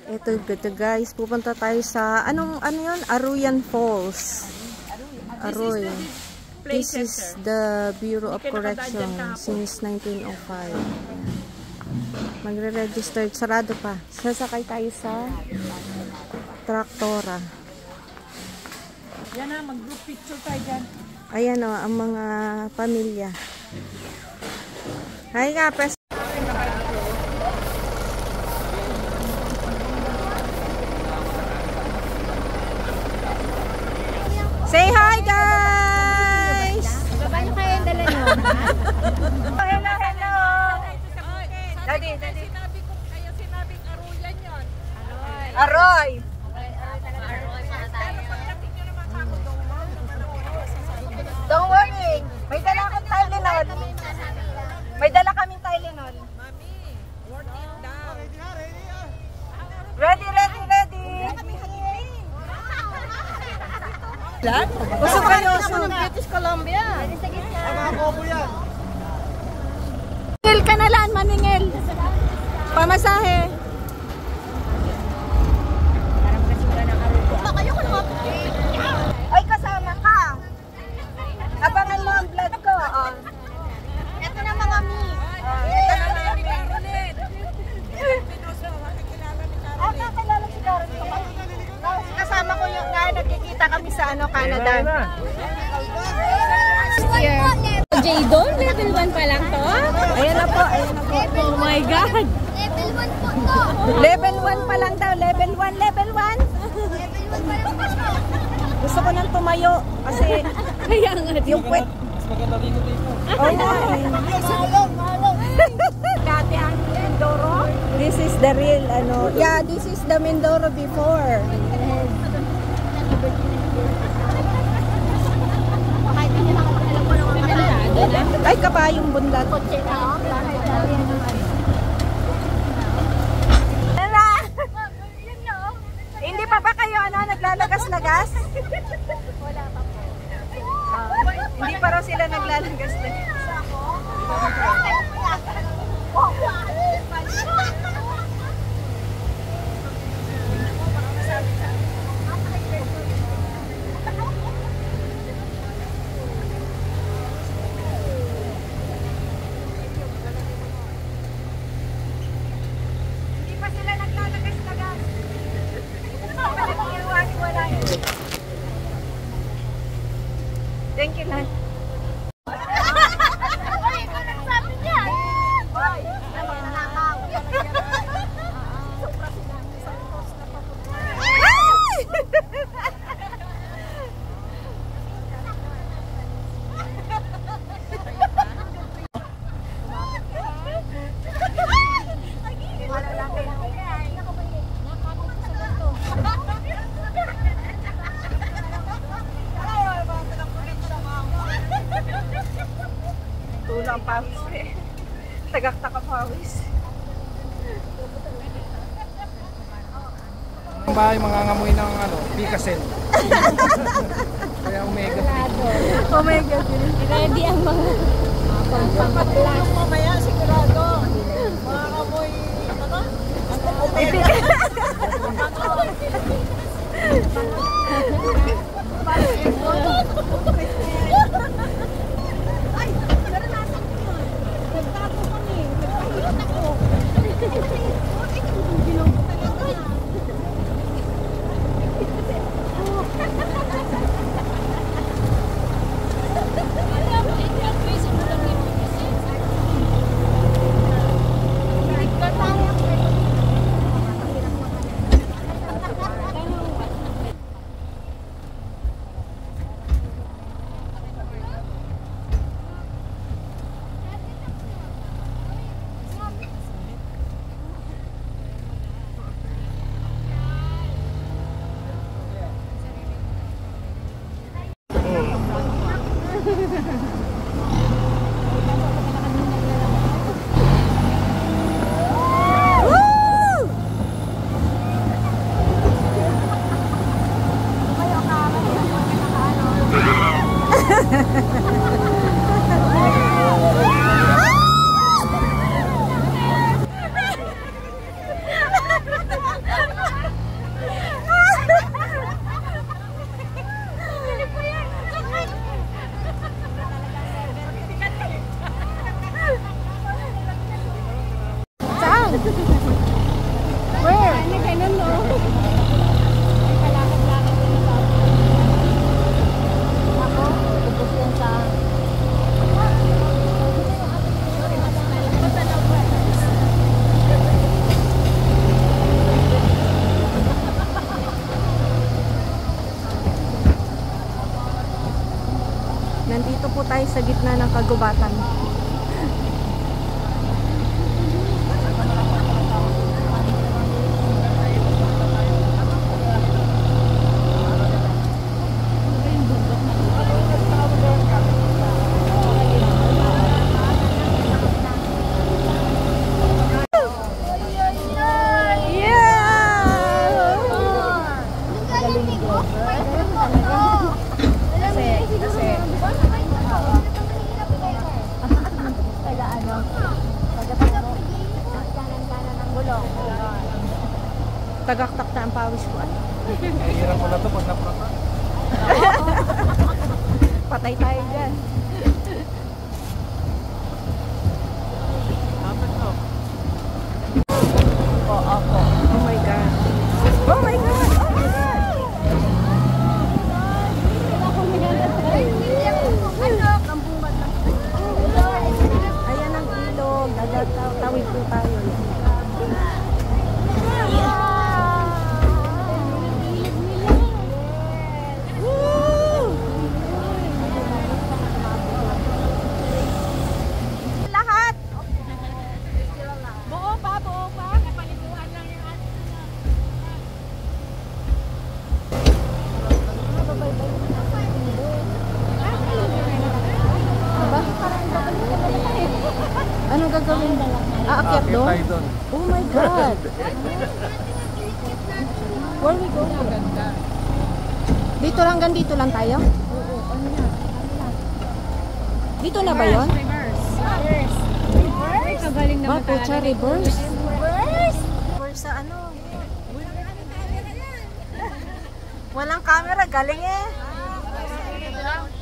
Ito guys, pupunta tayo sa ano yun? Aruyan Falls. Aroy. This is the Bureau of Correction since 1905. Magre-register. Sarado pa. Sasakay tayo sa traktora. Yan na, mag-group picture tayo dyan. Ayan o, ang mga pamilya. Hi nga, pres. Say hi, guys! Baba nyo kayo yung dala nyo. Hello, hello! Daddy. Sinabi Aruyan yun. Aroy! Don't worry. May dala akong Tylenol. May dala kaming Tylenol. Mami, work it down. Ready. Gusto kayo sa British Columbia. Maningil ka na lang, maningil. Pamasahe. Ay, kasama ka. Abangan mo ang vlog ko. Oh. Ito na mga mi. Ito na lang. Kakilala si Karen ko. Kasama ko yung nagkikita kami sa Canada. Jadon, level 1 pa lang to? Ayan na po. Oh my God! Level 1 po to. Level 1 pa lang daw. Level 1. Level 1 pa lang po. Gusto ko nang tumayo kasi Kaya nga yung kwet. Mas maganda dito dito. Oh, Malong. dati ang Mindoro. This is the real Yeah, this is the Mindoro before. Kahit hindi lang alam ko lang ang kanila. Ay, kabayong bunlat. Kotse na. Hindi pa ba kayo naglalagas-lagas? Wala pa po. Hindi pa raw sila naglalagas-lagas. Hindi pa sila naglalagas-lagas. Thank you, Lan. Tulang pawis eh. Tagak-taka pawis. Ang bahay mangangamoy ng Picasen. Kaya Omega 3. Omega 3. Ready ang mga pang-pang-pang-pang. Mamaya, sigurado. Makakamoy, tayo sa gitna ng kagubatan. Tagaktak na ang pawis ko. Hirap ko na ito pag naprata. Patay tayo dyan. Oh my God. Oh my God. Oh my God. Ayan ang ilog. Tawid po tayo. Anong gagawin? Aakyat doon? Oh my God! Where we going? Dito lang, hanggang dito lang tayo? Dito na ba yun? Reverse. Kagaling naman Ba, pucha, reverse? Reverse? Reverse sa ano? Walang camera, galing eh.